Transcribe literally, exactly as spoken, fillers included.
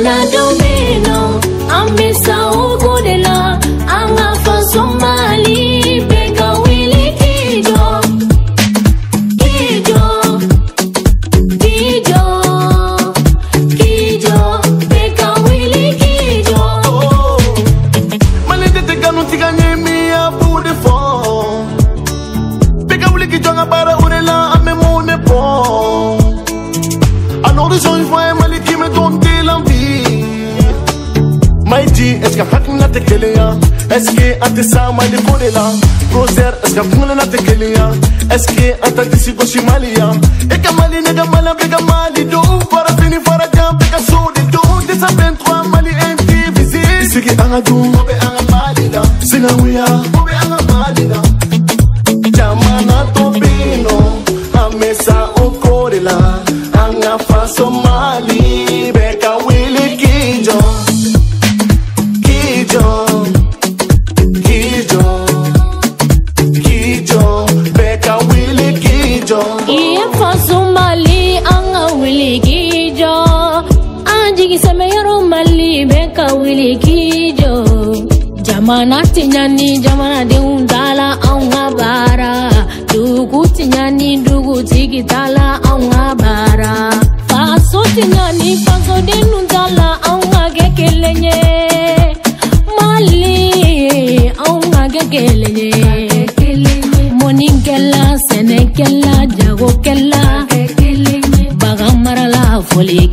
Jamana domino, amesa ugodela, anga faso Mali, beka wili kijo, kijo, kijo, kijo, beka wili kijo. Mali de te ganu tiga nyemi ya bude fo, beka wili kijo nga bara urela ame mone po. An horizon voye Mali ki me donte l'envie. Maïdi, est-ce que hakna te kelia? Est-ce que ante sa Mali kodela? Prozer, est-ce que hakna na te kelia? Est-ce que ante tisi goshi Malia? Eka Mali nega mala bega Mali do para fini para jam bega sodi do. Desa vingt-trois Mali indivisible. Ici qui anga do, obe anga Mali da. Sinawiya, obe anga Mali da. Jamana tobino, amesa okorela, anga faso Mali, beka wili kijo. Kijo, Kijo, Kijo, beka wili kijo. Iye faso Mali, anga wili kijo. Anjigi semeyoro Mali, beka wili kijo. Jamana tinyani, jamana de undala, aunga bara. Dugu tinyani, dugu tigitala, aunga bara. Faso tinyani, faso de undala, aunga gekelenye. Mali, aunga gekelenye. Monikela, senekela, jago kela. Bagamarala, foli